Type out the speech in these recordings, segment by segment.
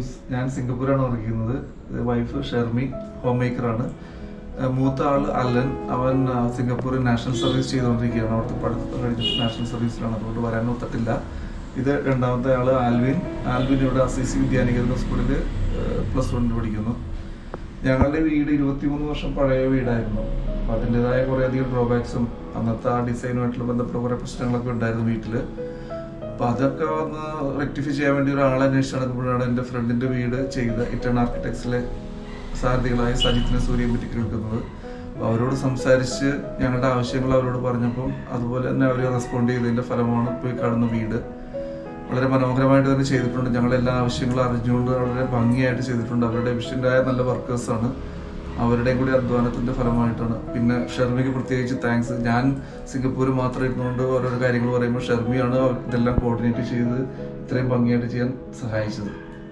Teams. ഞാൻ സിംഗപ്പൂരാണ് work ചെയ്യുന്നത്. വൈഫ് ഷെർമി ഹോം മേക്കറാണ്. മൂത്ത ആൾ അലൻ, അവൻ സിംഗപ്പൂരിൽ നാഷണൽ സർവീസ് ചെയ്തുകൊണ്ടിരിക്കുകയാണ്. അവിടുത്തെ പഠിത്തം കഴിഞ്ഞിട്ട് നാഷണൽ സർവീസിലാണ്, അതുകൊണ്ട് വരാൻ ഒത്തിട്ടില്ല. ഇത് രണ്ടാമത്തെ ആൾ ആൽവിൻ. ആൽവിൻ ഇവിടെ അസിസി വിദ്യാനികേതന സ്കൂളിൽ +1 പഠിക്കുന്നു. ഞങ്ങളുടെ വീട് 23 വർഷം പഴയ വീടായിരുന്നു. അപ്പോൾ അതിൻ്റെതായ കുറേയധികം ഡ്രോബാക്സും അന്നത്തെ ആ ഡിസൈനുമായിട്ടുള്ള ബന്ധപ്പെട്ട കുറേ പ്രശ്നങ്ങളൊക്കെ ഉണ്ടായിരുന്നു വീട്ടിൽ. അപ്പോൾ അതൊക്കെ വന്ന് റെക്ടിഫൈ ചെയ്യാൻ വേണ്ടി ഒരാളെ അന്വേഷിച്ച് നടക്കുമ്പോഴാണ് എൻ്റെ ഫ്രണ്ടിൻ്റെ വീട് ചെയ്ത് ഇറ്റേൺ ആർക്കിടെക്ട്സിലെ സാരഥികളായ സജിത്തിനെ സൂര്യയെ പറ്റി കേൾക്കുന്നത്. അപ്പോൾ അവരോട് സംസാരിച്ച് ഞങ്ങളുടെ ആവശ്യങ്ങൾ അവരോട് പറഞ്ഞപ്പം അതുപോലെ തന്നെ അവർ റെസ്പോണ്ട് ചെയ്തതിൻ്റെ ഫലമാണ് ഇപ്പോൾ ഈ കാണുന്ന വീട്. വളരെ മനോഹരമായിട്ട് തന്നെ ചെയ്തിട്ടുണ്ട്. ഞങ്ങളെല്ലാ ആവശ്യങ്ങളും അറിഞ്ഞുകൊണ്ട് വളരെ ഭംഗിയായിട്ട് ചെയ്തിട്ടുണ്ട്. അവരുടെ എഫിഷ്യൻ്റായ നല്ല വർക്കേഴ്സാണ്. അവരുടെയും കൂടി അധ്വാനത്തിൻ്റെ ഫലമായിട്ടാണ്. പിന്നെ ഷെർമിക്ക് പ്രത്യേകിച്ച് താങ്ക്സ്. ഞാൻ സിംഗപ്പൂർ മാത്രം ഇരുന്നുകൊണ്ട് ഓരോരോ കാര്യങ്ങൾ പറയുമ്പോൾ ഷെർമിയാണ് ഇതെല്ലാം കോർഡിനേറ്റ് ചെയ്ത് ഇത്രയും ഭംഗിയായിട്ട് ചെയ്യാൻ സഹായിച്ചത്.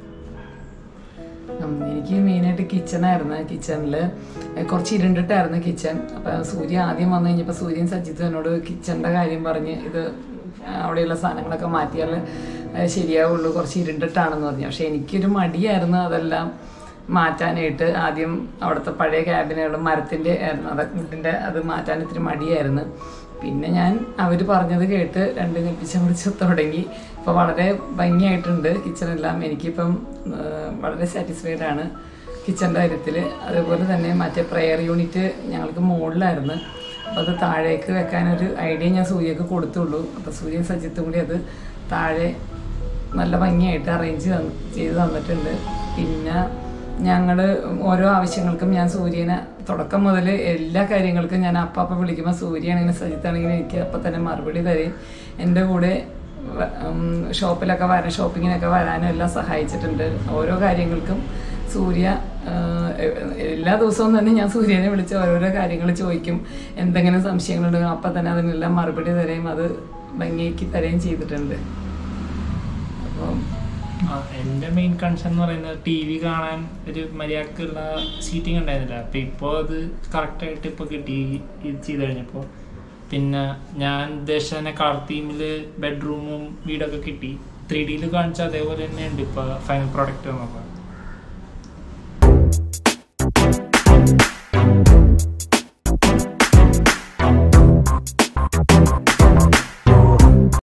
എനിക്ക് മെയിനായിട്ട് കിച്ചണായിരുന്നു. കിച്ചണിൽ കുറച്ച് ഇരുണ്ടിട്ടായിരുന്നു കിച്ചൺ. അപ്പം സൂര്യ ആദ്യം വന്നു കഴിഞ്ഞപ്പോൾ സൂര്യൻ സജിത്ത് എന്നോട് കിച്ചണിൻ്റെ കാര്യം പറഞ്ഞ് ഇത് അവിടെയുള്ള സാധനങ്ങളൊക്കെ മാറ്റിയാൽ ശരിയാവുള്ളൂ, കുറച്ച് ഇരുണ്ടിട്ടാണെന്ന് പറഞ്ഞു. പക്ഷെ എനിക്കൊരു മടിയായിരുന്നു അതെല്ലാം മാറ്റാനായിട്ട്. ആദ്യം അവിടുത്തെ പഴയ ക്യാബിനുകൾ മരത്തിൻ്റെ ആയിരുന്നു, വുഡിൻ്റെ, അത് മാറ്റാൻ ഇത്തിരി മടിയായിരുന്നു. പിന്നെ ഞാൻ അവർ പറഞ്ഞത് കേട്ട് രണ്ടും കൽപ്പിച്ച് തുടങ്ങി. ഇപ്പോൾ വളരെ ഭംഗിയായിട്ടുണ്ട് കിച്ചണെല്ലാം. എനിക്കിപ്പം വളരെ സാറ്റിസ്ഫൈഡ് ആണ് കിച്ചൻ്റെ കാര്യത്തിൽ. അതുപോലെ തന്നെ മറ്റേ പ്രെയർ യൂണിറ്റ് ഞങ്ങൾക്ക് മുകളിലായിരുന്നു. അപ്പോൾ അത് താഴേക്ക് വെക്കാനൊരു ഐഡിയ ഞാൻ സൂര്യക്ക് കൊടുത്തുള്ളൂ. അപ്പോൾ സൂര്യൻ സജിത്തും കൂടി അത് താഴെ നല്ല ഭംഗിയായിട്ട് അറേഞ്ച് ചെയ്ത് തന്നിട്ടുണ്ട്. പിന്നെ ഞങ്ങൾ ഓരോ ആവശ്യങ്ങൾക്കും ഞാൻ സൂര്യനെ തുടക്കം മുതൽ എല്ലാ കാര്യങ്ങൾക്കും ഞാൻ അപ്പം വിളിക്കുമ്പോൾ സൂര്യയാണെങ്കിലും സജിത്താണെങ്കിലും എനിക്ക് അപ്പം തന്നെ മറുപടി തരും. എൻ്റെ കൂടെ ഷോപ്പിലൊക്കെ ഷോപ്പിങ്ങിനൊക്കെ വരാനും എല്ലാം സഹായിച്ചിട്ടുണ്ട്. ഓരോ കാര്യങ്ങൾക്കും സൂര്യ എല്ലാ ദിവസവും തന്നെ ഞാൻ സൂര്യനെ വിളിച്ച് ഓരോരോ കാര്യങ്ങൾ ചോദിക്കും. എന്തെങ്കിലും സംശയങ്ങളുണ്ടെങ്കിൽ അപ്പം തന്നെ അതിനെല്ലാം മറുപടി തരുകയും അത് ഭംഗിയാക്കി തരുകയും ചെയ്തിട്ടുണ്ട്. അപ്പം എൻ്റെ മെയിൻ കൺസേൺ എന്ന് പറയുന്നത് TV കാണാൻ ഒരു മര്യാദക്കുള്ള സീറ്റിംഗ് ഉണ്ടായിരുന്നില്ല. അപ്പോൾ ഇപ്പോൾ അത് കറക്റ്റായിട്ട് ഇപ്പോൾ കിട്ടി ഇത് ചെയ്ത് കഴിഞ്ഞപ്പോൾ. പിന്നെ ഞാൻ ഉദ്ദേശിച്ച തന്നെ കളർ തീമിൽ ബെഡ്റൂമും വീടൊക്കെ കിട്ടി. 3Dയിൽ കാണിച്ചാൽ അതേപോലെ തന്നെ ഉണ്ട് ഇപ്പോൾ ഫൈനൽ പ്രോഡക്റ്റ് എന്നൊക്കെ.